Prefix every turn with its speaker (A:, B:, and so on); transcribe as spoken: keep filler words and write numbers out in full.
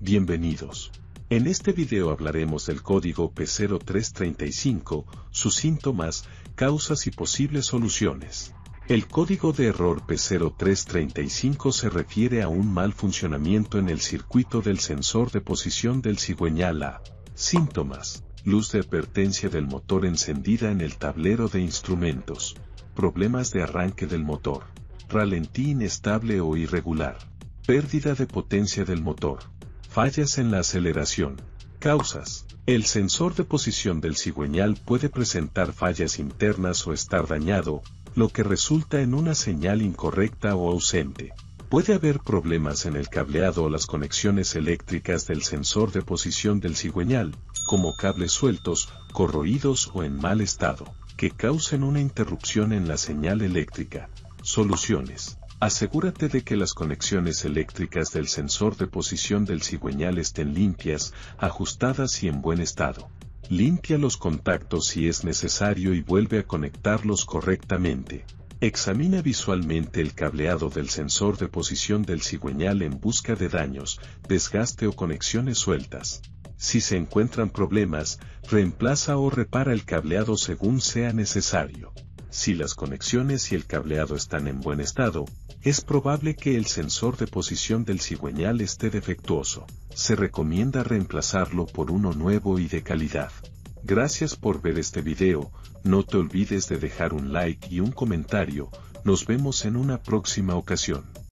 A: Bienvenidos. En este video hablaremos del código P cero tres tres cinco, sus síntomas, causas y posibles soluciones. El código de error P cero tres tres cinco se refiere a un mal funcionamiento en el circuito del sensor de posición del cigüeñal A. Síntomas: luz de advertencia del motor encendida en el tablero de instrumentos, problemas de arranque del motor, ralentí inestable o irregular, pérdida de potencia del motor, fallas en la aceleración. Causas: el sensor de posición del cigüeñal puede presentar fallas internas o estar dañado, lo que resulta en una señal incorrecta o ausente. Puede haber problemas en el cableado o las conexiones eléctricas del sensor de posición del cigüeñal, como cables sueltos, corroídos o en mal estado, que causen una interrupción en la señal eléctrica. Soluciones: asegúrate de que las conexiones eléctricas del sensor de posición del cigüeñal estén limpias, ajustadas y en buen estado. Limpia los contactos si es necesario y vuelve a conectarlos correctamente. Examina visualmente el cableado del sensor de posición del cigüeñal en busca de daños, desgaste o conexiones sueltas. Si se encuentran problemas, reemplaza o repara el cableado según sea necesario. Si las conexiones y el cableado están en buen estado, es probable que el sensor de posición del cigüeñal esté defectuoso. Se recomienda reemplazarlo por uno nuevo y de calidad. Gracias por ver este video, no te olvides de dejar un like y un comentario, nos vemos en una próxima ocasión.